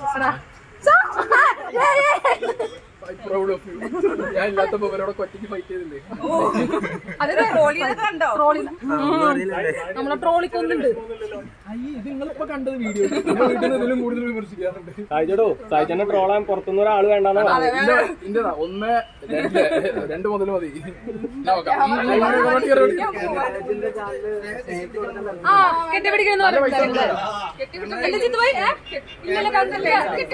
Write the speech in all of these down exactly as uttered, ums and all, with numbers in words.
ഞാൻ ഇല്ലാത്തപ്പോ അവരോട് ഒറ്റയ്ക്ക് ഫൈറ്റ് ചെയ്തില്ലേ? നമ്മളെ ട്രോളിക്കൊന്നുണ്ട്. ഇത് നിങ്ങളിപ്പോ കണ്ടത് വീഡിയോ വീട്ടിൽ ഇതിലും കൂടുതൽ വിമർശിക്കാറുണ്ട്. സായിച്ചേട്ടോ സായിച്ചേട്ടനെ ട്രോളാൻ പുറത്തുനിന്ന് ഒരാൾ വേണ്ടാന്നോ? ഇന്റെതാ ഒന്ന് രണ്ട് രണ്ട് മുതൽ മതി. ആ കെട്ടിപ്പിടിക്കുന്നു ഇന്നലെ കണ്ടില്ല.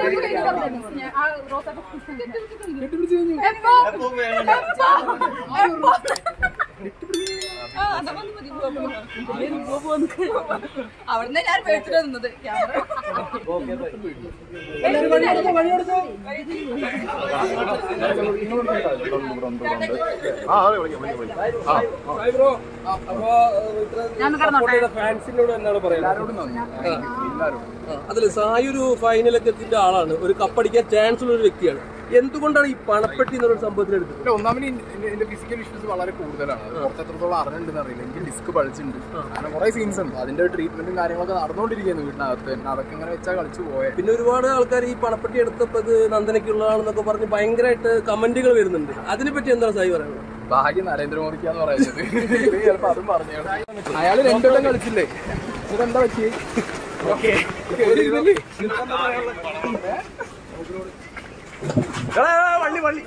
അവിടുന്ന് ഞാൻ പേടിച്ചിട്ട് നിന്നത്. ഫാൻസിനോട് എന്താണ് പറയുന്നത്? അതില് സായി ഒരു ഫൈനലൊക്കെ എത്തിയ ആളാണ്, ഒരു കപ്പടിക്കാൻ ചാൻസ് ഉള്ള ഒരു വ്യക്തിയാണ്. എന്തുകൊണ്ടാണ് ഈ പണപ്പെട്ടി എന്നുള്ള സംഭവത്തിൽ എടുത്തത്? ഒന്നാമത് എന്റെ ഫിസിക്കൽ ഇഷ്യൂസ് വളരെ കൂടുതലാണ്. പുറത്ത് എത്രത്തോളം അറിഞ്ഞിട്ടുണ്ടെന്ന് അറിയില്ല. എനിക്ക് ഡിസ്ക് പഴിച്ചിട്ടുണ്ട്. അങ്ങനെ കുറെ സീൻസ് ഉണ്ട്. അതിന്റെ ട്രീറ്റ്മെന്റും കാര്യങ്ങളൊക്കെ നടന്നുകൊണ്ടിരിക്കുന്നു വീട്ടിനകത്ത് തന്നെ. അതൊക്കെ ഇങ്ങനെ വെച്ചാൽ കളിച്ചു പോയത്. പിന്നെ ഒരുപാട് ആൾക്കാർ ഈ പണപ്പെട്ടി എടുത്തപ്പോൾ ഇത് നന്ദനയ്ക്കുള്ളതാണെന്നൊക്കെ പറഞ്ഞ് ഭയങ്കരമായിട്ട് കമന്റുകൾ വരുന്നുണ്ട്. അതിനെപ്പറ്റി എന്താണ് സായി പറയുന്നത്? ഭാഗ്യം നരേന്ദ്രമോദിക്കാന്ന് പറയുന്നത്. ചിലപ്പോ അതും പറഞ്ഞു. അയാള് രണ്ടുവട്ടം കളിച്ചില്ലേ? ഇതെന്താ പറ്റി? വള്ളി വള്ളി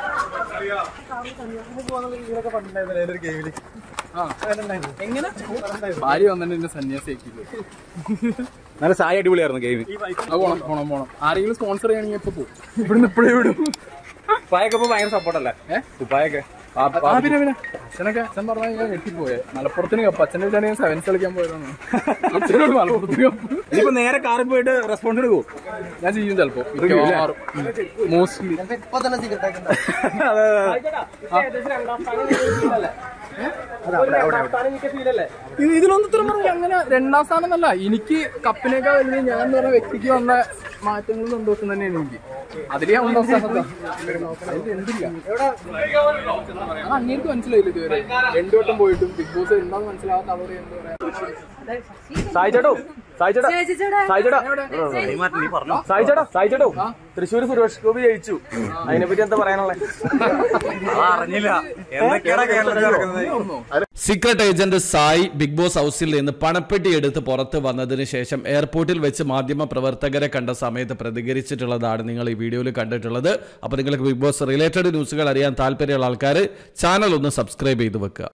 എങ്ങനെ ഭാര്യ വന്നിട്ട് എന്റെ സന്യാസിയാക്കിയില്ലേ? നല്ല സായി അടിപൊളിയായിരുന്നു ഗെയിം. പോണം പോണം പോണം ആരെങ്കിലും സ്പോൺസർ ചെയ്യണമെങ്കിൽ ഇപ്പൊ പോകും. ഇവിടുന്ന് ഇപ്പഴേ വിടും. ഉപ്പായൊക്കെ ഇപ്പൊ ഭയങ്കര സപ്പോർട്ടല്ലേ? ഏഹ് ഉപ്പായൊക്കെ പിന്നെ പിന്നെ അച്ഛനൊക്കെ അച്ഛൻ പറഞ്ഞാൽ ഞാൻ ഞെട്ടിപ്പോയെ. മലപ്പുറത്തിന് കപ്പ് അച്ഛൻ്റെ വീട്ടാണ് ഞാൻ സെവൻസ് കളിക്കാൻ പോയതാണ്. അച്ഛനോട് മലപ്പുറത്തിന് കപ്പ്. ഇനിയിപ്പോ നേരെ കാറിൽ പോയിട്ട് റെസ്പോൺസ് എടുക്കും. ഞാൻ ചെയ്യും ചിലപ്പോ മോസ്റ്റ്ലി. ഇതിലൊന്നും ഇത്ര പറഞ്ഞ അങ്ങനെ രണ്ടാം സ്ഥാനം എന്നല്ല, എനിക്ക് കപ്പിനേക്കാൾ വലുത് ഞാൻ എന്ന് പറഞ്ഞ വ്യക്തിക്ക് വന്ന മാറ്റങ്ങളും സന്തോഷം തന്നെയാണ് എനിക്ക്. അതിൽ ഞാൻ ഒന്നാം സ്ഥാനത്താ. എന്തില്ല അത് അങ്ങേക്ക് മനസ്സിലായില്ല ഇതുവരെ. രണ്ടു വട്ടം പോയിട്ടും ബിഗ് ബോസ് എന്താന്ന് മനസ്സിലാവാത്ത അവര് എന്താ പറയാ. സായിച്ചേട്ടോ സായിച്ചേട്ടാ സായിച്ചേട്ടാ സായിച്ചേട്ടാ സായിച്ചേട്ടോ തൃശ്ശൂർ സുരേഷ് ഗോപി ജയിച്ചു. അതിനെപ്പറ്റി എന്താ പറയാനുള്ളത്? അറിഞ്ഞില്ല എന്തൊക്കെയാണ്. Secret agent Sai Bigg Boss ഹൗസിൽ നിന്ന് പണപ്പെട്ടി എടുത്ത് പുറത്ത് വന്നതിന് ശേഷം എയർപോർട്ടിൽ വെച്ച് മാധ്യമ പ്രവർത്തകരെ കണ്ട സമയത്ത് പ്രതികരിച്ചിട്ടുള്ളതാണ് നിങ്ങൾ ഈ വീഡിയോയിൽ കണ്ടിട്ടുള്ളത്. അപ്പോൾ നിങ്ങൾക്ക് ബിഗ് ബോസ് റിലേറ്റഡ് ന്യൂസുകൾ അറിയാൻ താല്പര്യമുള്ള ആൾക്കാർ ചാനൽ ഒന്ന് സബ്സ്ക്രൈബ് ചെയ്ത് വെക്കുക.